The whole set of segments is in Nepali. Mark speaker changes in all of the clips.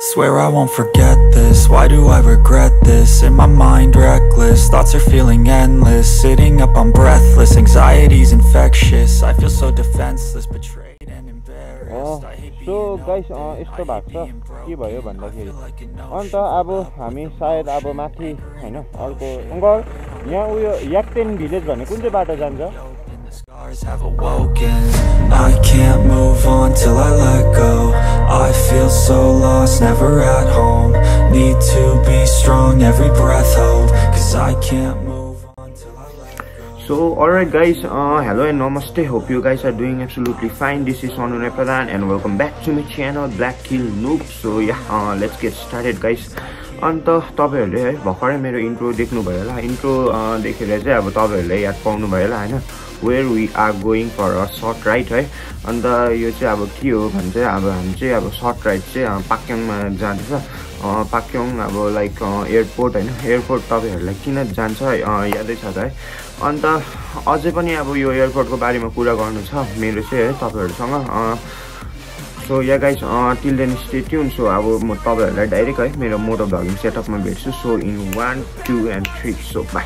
Speaker 1: Swear I won't forget this, why do I regret this? In my mind reckless, thoughts are feeling endless. Sitting up I'm breathless, anxiety's infectious. I feel so defenseless, betrayed and embarrassed.
Speaker 2: So guys, यस्तो भएको छ के भयो भन्दाखेरि अन्त अब हामी सायद अब माथि हैन अर्को अंकल यहाँ उयो याक्टेन भिलेज भन्ने कुन चाहिँ बाटो जान्छ
Speaker 1: have awoken. I can't move on till I let go. I feel so lost, never at home. Need to be strong, every breath hold, cause I can't move on till I let go.
Speaker 2: So alright guys, hello and namaste. Hope you guys are doing absolutely fine. This is Anunay Pradhan and welcome back to my channel Black Hill Noob. So yeah, let's get started guys. अन्त तपाईहरुले है भर्खरै मेरो इन्ट्रो देख्नु भयो होला इन्ट्रो देखेर चाहिँ अब तपाईहरुले याद पाउनु भयो होला हैन where we are going for a short ride है अन्त यो चाहिँ अब के हो भन्छ अब हामी चाहिँ अब short ride चाहिँ पाक्योङमा जाँदैछ पाक्योङ अब लाइक एयरपोर्ट हैन एयरपोर्ट तपाईहरुलाई किन जान्छ यादै छ त है अन्त अझै पनि अब यो एयरपोर्टको बारेमा कुरा गर्नु छ मेरो चाहिँ है तपाईहरुसँग So yeah guys, till then stay tuned. So I will like direct है मेरो मोटो भ्लगिङ सेटअपमा भेट्छु. So in 1 2 and 3 so bye.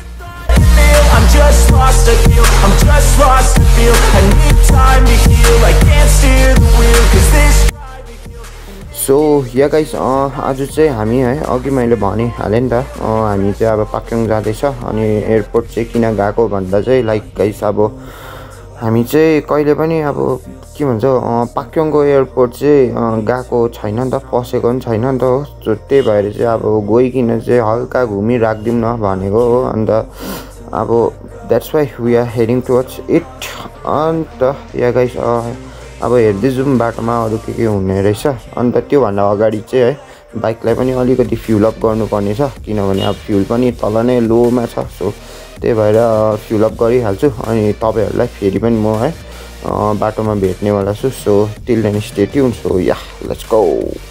Speaker 1: I'm just lost to feel, I'm just lost to feel. I need time to heal, I can't steer the wheel cause this.
Speaker 2: So yeah guys, आज चाहिँ हामी है अघि मैले भनि हाले नि त हामी चाहिँ अब पाक्योङ जाँदैछ अनि एयरपोर्ट चाहिँ किन गएको भन्दा चाहिँ लाइक गाइस अब हामी चाहिँ कहिले पनि अब के भन्छ पाक्योङको एयरपोर्ट चाहिँ गएको छैन नि त पसेको पनि छैन नि त हो त्यही भएर चाहिँ अब गइकिन चाहिँ हल्का घुमि राख्दिम न भनेको हो अन्त अब that's why we are heading towards it and yeah guys अब हेर्दै जाउँ बाटोमा अरु के हुने रहेछ अन्त त्यो भन्दा अगाडि चाहिँ है बाइकलाई पनि अलिकति फ्युल अप गर्नुपर्ने छ किनभने अब फ्युल पनि तल नै लोमा छ सो त्यही भएर फ्युल अप गरिहाल्छु अनि तपाईहरुलाई फेरि पनि म है बाटोमा भेट्नेवाला छु so till then stay tune so yeah let's go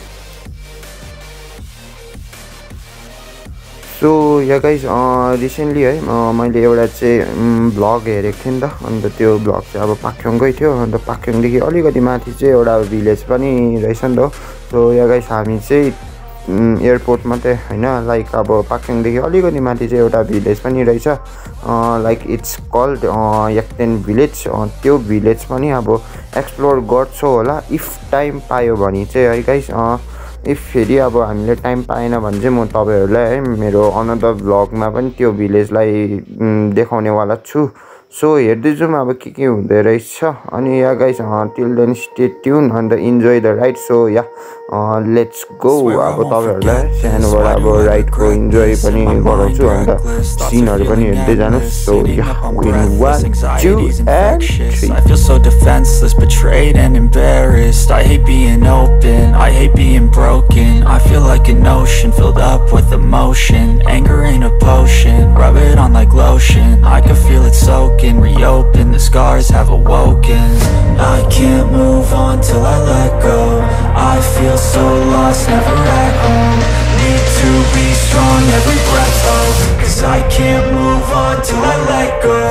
Speaker 2: so yeah guys recently है मैले एउटा चाहिँ ब्लग हेरेको थिएँ नि त अन्त त्यो ब्लग चाहिँ अब पाक्योङकै थियो अन्त पाक्योङदेखि अलिकति माथि चाहिँ एउटा भिलेज पनि रहेछ नि त सो या गाइस हामी चाहिँ एयरपोर्ट मात्रै हैन लाइक अब पाक्योङदेखि अलिकति माथि चाहिँ एउटा भिलेज पनि रहेछ like it's called Yakten village त्यो भिलेज पनि अब एक्सप्लोर गर्छु होला इफ टाइम पायो भने चाहिँ है गाइस इफ फेरि अब हामीले टाइम पाएन भने चाहिँ म तपाईहरुलाई है मेरो अनदर भ्लगमा पनि त्यो भिलेजलाई देखाउनेवाला छु सो हेर्दै जाउँ अब के हुँदै रहेछ अनि yeah guys till then stay tune and enjoy the ride so yeah let's go अब तपाईहरुलाई सानोबाट अब राइडको इन्जोय पनि गराउँछु अन्त सिनहरु पनि हेर्दै जानुस् so yeah in 1 2 and 3
Speaker 1: I feel so defenseless, betrayed and embarrassed. I hate being open, I hate being broken. I feel like an ocean filled up with emotion. Anger ain't a potion, rub it on like lotion. I can feel it soaking, reopen, the scars have awoken. I can't move on till I let go. I feel so lost, never at home. Need to be strong, every breath hold, cause I can't move on till I let go.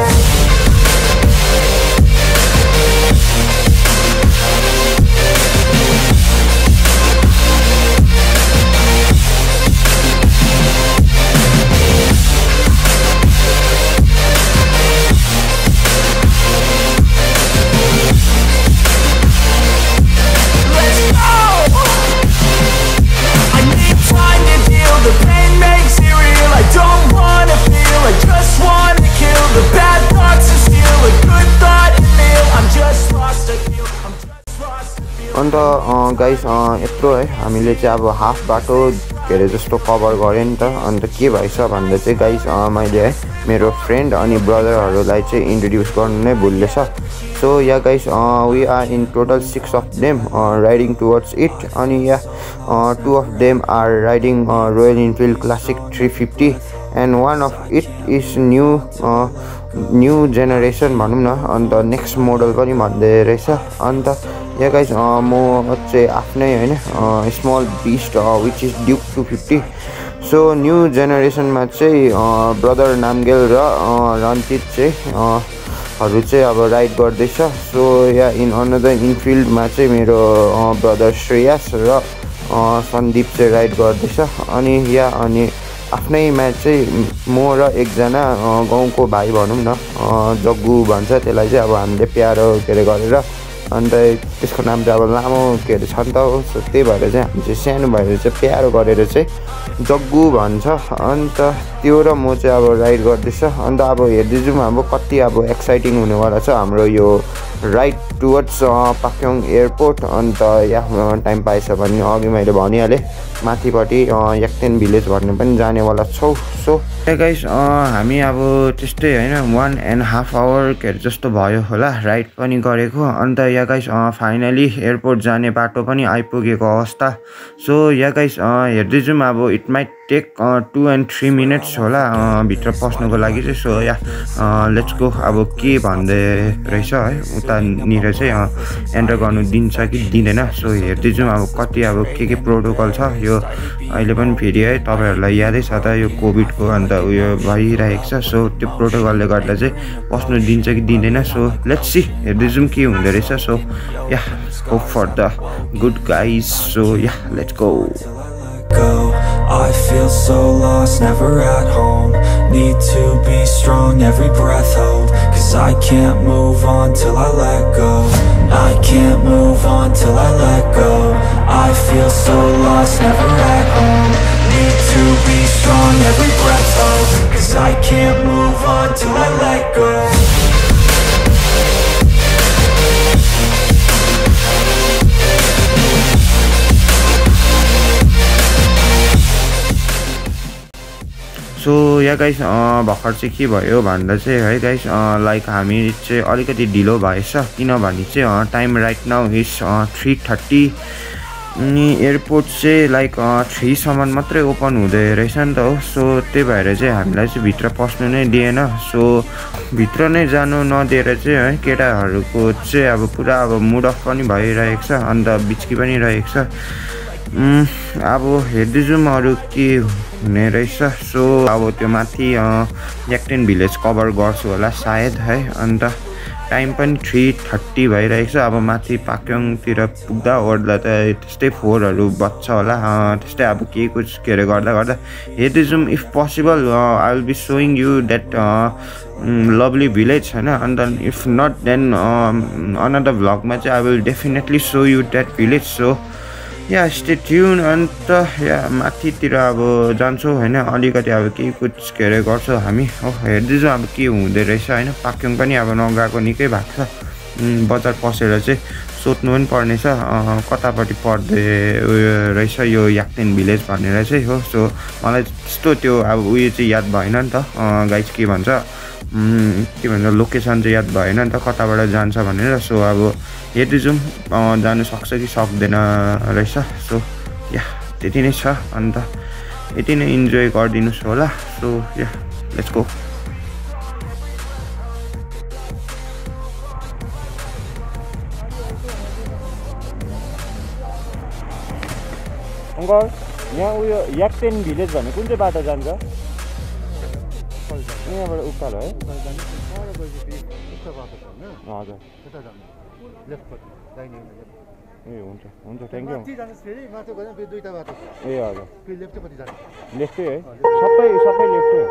Speaker 2: And guys यत्रो है हामीले चाहिँ अब हाफ बाटो घेरे जस्तो कभर गरे नि त अन्त के भएछ भन्दा चाहिँ गाइस मैले है मेरो फ्रेन्ड अनि ब्रदरहरुलाई चाहिँ इन्ट्रोड्युस गर्नु नै भुलेछ so yeah guys we are in total 6 of them riding towards it अनि yeah 2 of them are riding Royal Enfield Classic 350 and one of it is new generation भनौं न अन्त नेक्स्ट मोडल पनि भन्दै रहेछ अन्त या गाइस म चाहिँ आफ्नै हैन small beast which is Duke 250 so new जेनेरेसनमा चाहिँ ब्रदर नामगेल र रन्जित चाहिँ हरु चाहिँ अब राइड गर्दैछ सो या इन अनदर इनफिल्डमा चाहिँ मेरो ब्रदर श्रेयस र सन्दीप चाहिँ राइड गर्दैछ। अनि अनि आफ्नैमा चाहिँ म र एकजना गाउँको भाइ भनौँ न, जग्गु भन्छ त्यसलाई चाहिँ अब हामीले प्यारो के अरे गरेर, अन्त त्यसको नाम चाहिँ अब लामो के अरे छ नि त हो। सो त्यही भएर चाहिँ हामी चाहिँ सानो भएर चाहिँ प्यारो गरेर चाहिँ जग्गु भन्छ। अन्त त्यो र म चाहिँ अब राइड गर्दैछ। अन्त अब हेर्दै जाउँ अब कति अब एक्साइटिङ हुनेवाला छ हाम्रो यो राइड टुवर्ड्स पाक्योङ एयरपोर्ट। अन्त यहाँ टाइम पाएछ भने अघि मैले भनिहालेँ माथिपट्टि याक्तेन भिलेज भन्ने पनि जानेवाला छौँ। सो गाइस हामी अब त्यस्तै होइन 1.5 आवर के अरे जस्तो भयो होला राइड पनि गरेको। अन्त या गाइस फाइनली एयरपोर्ट जाने बाटो पनि आइपुगेको अवस्था। सो या गाइस हेर्दै जाउँ अब it might take 2 and 3 minutes होला भित्र पस्नुको लागि चाहिँ। So yeah let's go. अब के भन्दै रहेछ है उतानिर चाहिँ एन्टर गर्नु दिन्छ कि दिँदैन। सो हेर्दै जाउँ अब कति अब के प्रोटोकल छ। यो अहिले पनि फेरि है तपाईँहरूलाई यादै छ त यो कोभिडको अन्त उयो भइरहेको छ। सो त्यो प्रोटोकलले गर्दा चाहिँ पस्नु दिन्छ कि दिँदैन। सो लेट्स सी हेर्दै जाउँ के हुँदो रहेछ। So yeah hope for the good guys. So yeah let's go.
Speaker 1: I feel so lost, never at home. Need to be strong, every breath hold. Cause I can't move on till I let go. I can't move on till I let go. I feel so lost, never at home. Need to be strong, every breath hold. Cause I can't move on till I let go.
Speaker 2: So yeah guys भर्खर चाहिँ के भयो भन्दा चाहिँ है गाइस लाइक हामी चाहिँ अलिकति ढिलो भएछ किनभने चाहिँ टाइम राइट नाउ इज 3:30 अनि एयरपोर्ट चाहिँ लाइक 3 सम्म मात्रै ओपन हुँदै रहेछ नि त हो। सो त्यही भएर चाहिँ हामीलाई चाहिँ भित्र पस्नु नै दिएन। सो भित्र नै जानु नदिएर चाहिँ है केटाहरूको चाहिँ अब पुरा अब मुड अफ पनि भइरहेको छ अन्त बिच्की पनि रहेको छ। अब हेर्दै जाउँ अरू के हुने रहेछ। सो अब त्यो माथि याक्तेन भिलेज कभर गर्छु होला सायद है। अन्त टाइम पनि 3:30 भइरहेको छ। अब माथि पाक्योङतिर पुग्दा ओर्दा त त्यस्तै 4हरू बज्छ होला त्यस्तै। अब के कुछ के अरे गर्दा हेर्दै जाउँ। If possible I will be showing you that lovely village होइन। And if not then another भ्लगमा चाहिँ I will definitely show you that village. So yeah stay tune. And yeah माथितिर अब जान्छौँ होइन अलिकति अब केही कुछ के अरे गर्छौँ हामी हो। हेर्दै जाउँ अब के हुँदो रहेछ होइन। पाक्योङ पनि अब नगएको निकै भएको छ। बजार पसेर चाहिँ सोध्नु पनि पर्नेछ कतापट्टि पर्दै उयो रहेछ यो याक्तेन भिलेज भनेर चाहिँ हो। सो मलाई त्यस्तो त्यो अब उयो चाहिँ याद भएन नि त गाइज के भन्छ लोकेसन चाहिँ याद भएन नि त कताबाट जान्छ भनेर। सो अब हेर्दै जाउँ जानु सक्छ कि सक्दैन रहेछ। सो या त्यति नै छ। अन्त यति नै इन्जोय गरिदिनुहोस् होला। So yeah let's go. Uncle यहाँ उयो याक्तेन भिलेज भन्ने कुन चाहिँ बाटो जान्छ? यहाँबाट उकालो है? हजुर ए हुन्छ हुन्छ थ्याङ्क यू। ए हजुर लेफ्टै है सबै लेफ्टै।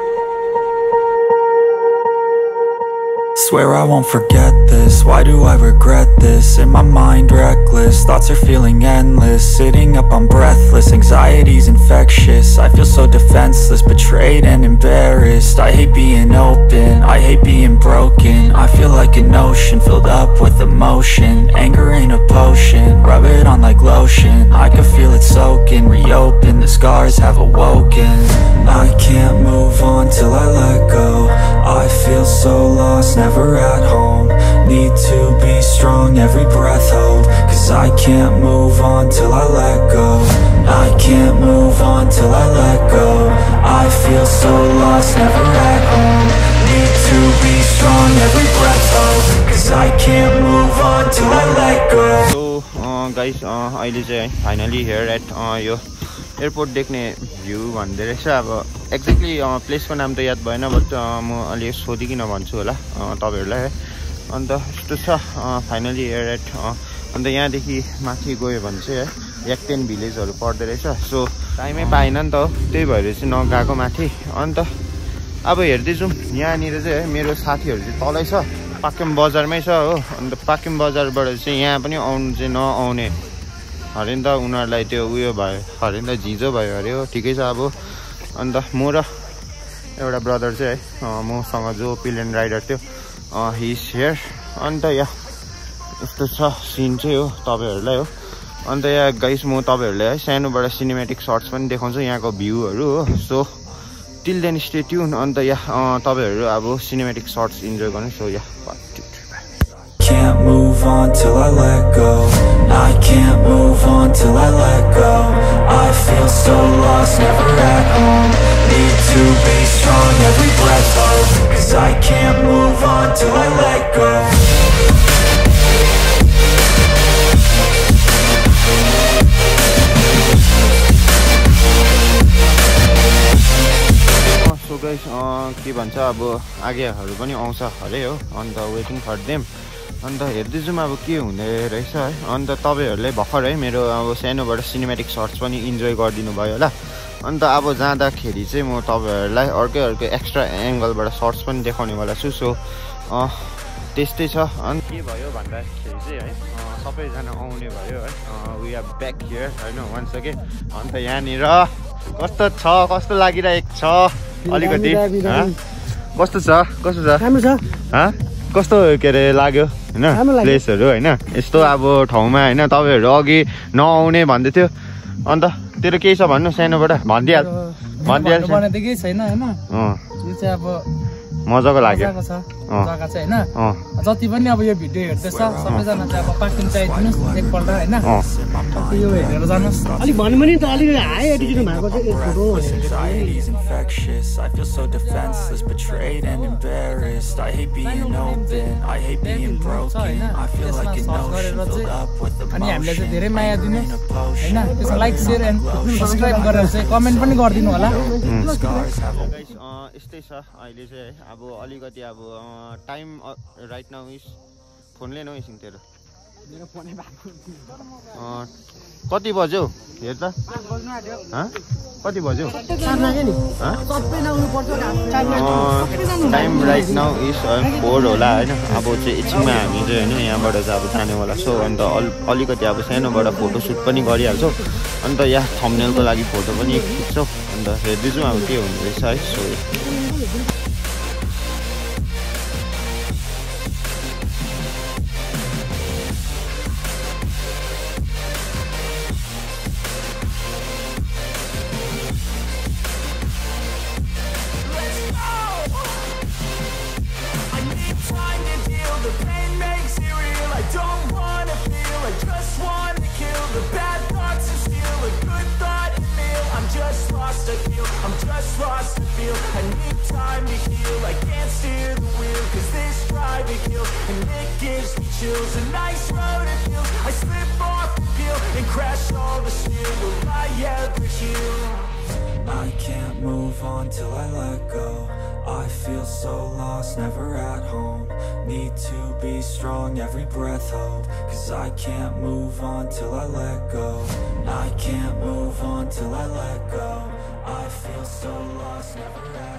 Speaker 1: Swear I won't forget this, why do I regret this? In my mind reckless, thoughts are feeling endless. Sitting up I'm breathless, anxiety's infectious. I feel so defenseless, betrayed and embarrassed. I hate being open, I hate being broken. I feel like an ocean filled up with emotion. Anger ain't a potion, rub it on like lotion. I can feel it soaking, reopen, the scars have awoken. I can't move on till I let go. I feel so lost, never at home. Need to be strong, every breath hold. Cause I can't move on till I let go. I can't move on till I let go. I feel so lost, never at home. Need to be strong, every breath hold. Cause I can't move on till I let go.
Speaker 2: So guys अहिले चाहिँ फाइनली हियर एट यो एयरपोर्ट देख्ने भ्यू भन्दै रहेछ। अब एक्ज्याक्टली प्लेसको नाम त याद भएन बट म अलि सोधिकन भन्छु होला तपाईँहरूलाई है। अन्त यस्तो छ फाइनली हियर एट। अन्त यहाँदेखि माथि गयो भने चाहिँ है याक्तेन भिलेजहरू पर्दो रहेछ। सो टाइमै पाएन नि त, त्यही भएर चाहिँ नगएको माथि। अन्त अब हेर्दै जाउँ। यहाँनिर चाहिँ है मेरो साथीहरू चाहिँ तलै छ, पाक्किम बजारमै छ हो। अन्त पाक्किम बजारबाट चाहिँ यहाँ पनि आउनु चाहिँ नआउने अरे नि त, उनीहरूलाई त्यो उयो भयो अरे नि त, झिँझो भयो अरे हो। ठिकै छ अब। अन्त म र एउटा ब्रदर चाहिँ है मसँग जो पिलियन राइडर थियो हि इज हियर। अन्त यहाँ यस्तो छ सिन चाहिँ हो तपाईँहरूलाई हो। अन्त यहाँ गाइस म तपाईँहरूलाई है सानोबाट सिनेमेटिक सर्ट्स पनि देखाउँछु यहाँको भ्यूहरू हो। So till then stay tune. And यहाँ तपाईँहरू अब सिनेमेटिक सर्ट्स इन्जोय गर्नु। सो यहाँ
Speaker 1: Can't move on till I let go. I can't move on till I let go. I feel so lost, never at home. Need to be strong, every breath hold. 'Cause I can't move on till I let go.
Speaker 2: So guys के भन्छ अब आगेहरू पनि आउँछ अरे हो। अन्त वेटिङ फर देम। अन्त हेर्दै जाउँ अब के हुँदै रहेछ है। अन्त तपाईँहरूले भर्खर है मेरो अब सानोबाट सिनेमेटिक सर्ट्स पनि इन्जोय गरिदिनु भयो होला। अन्त अब जाँदाखेरि चाहिँ म तपाईँहरूलाई अर्कै एक्स्ट्रा एङ्गलबाट सर्ट्स पनि देखाउनेवाला छु। सो त्यस्तै छ। अनि के भयो भन्दाखेरि चाहिँ है सबैजना आउने भयो है। वी आर ब्याक हियर होइन वान्स अगेन। अन्त यहाँनिर कस्तो छ, कस्तो लागिरहेको छ अलिकति कस्तो छ राम्रो छ कस्तो के अरे लाग्यो होइन प्लेसहरू होइन यस्तो अब ठाउँमा होइन। तपाईँहरू अघि नआउने भन्दै थियो। अन्त तेरो केही छ भन्नु सानोबाट भनिदिइहाल्छ
Speaker 3: छैन होइन। यो चाहिँ अब
Speaker 2: मजाको लाग्यो
Speaker 3: जग्गा चाहिँ होइन। जति पनि अब यो भिडियो हेर्दैछ सबैजना चाहिँ अब पार्किङ चाहिँ दिनुहोस् एकपल्ट होइन। यो हेरेर जानुहोस्।
Speaker 4: अलिक भन्नु पनि त अलिक हाई एटिट्युड भएको चाहिँ photo
Speaker 1: Anxiety's infectious. I feel so defenseless, betrayed and embarrassed. I hate being open, I hate being broken. I feel like an ocean filled up with
Speaker 3: अनि हामीले चाहिँ धेरै माया
Speaker 1: emotion.
Speaker 3: दिनु होइन। त्यसमा लाइक सेयर एन्ड सब्सक्राइब गरेर चाहिँ कमेन्ट पनि गरिदिनु होला।
Speaker 2: यस्तै छ अहिले चाहिँ है। अब अलिकति अब टाइम राइट नाउ इज फोनले न एकछिन तेरो कति बज्यो हेर त कति बज्यो टाइम राइट नाउ इज 4 होला होइन। अब चाहिँ एकछिनमा हामी चाहिँ होइन यहाँबाट चाहिँ अब जानेवाला छौँ। अन्त अलिकति अब सानोबाट फोटोसुट पनि गरिहाल्छौँ। अन्त यहाँ थम्बनेलको लागि फोटो पनि खिच्छौँ। अन्त हेर्दैछौँ अब के हुने रहेछ है। So
Speaker 1: I'm just lost to feel. I need time to heal. I can't steer the wheel, 'cause this ride it kills, and it gives me chills. A nice road it feels. I slip off the peel and crash all the steel. Will I ever heal? I can't move on till I let go. I feel so lost, never at home. Need to be strong, every breath hold. 'Cause I can't move on till I let go. I can't move on till I let go. I feel so lost, never at home.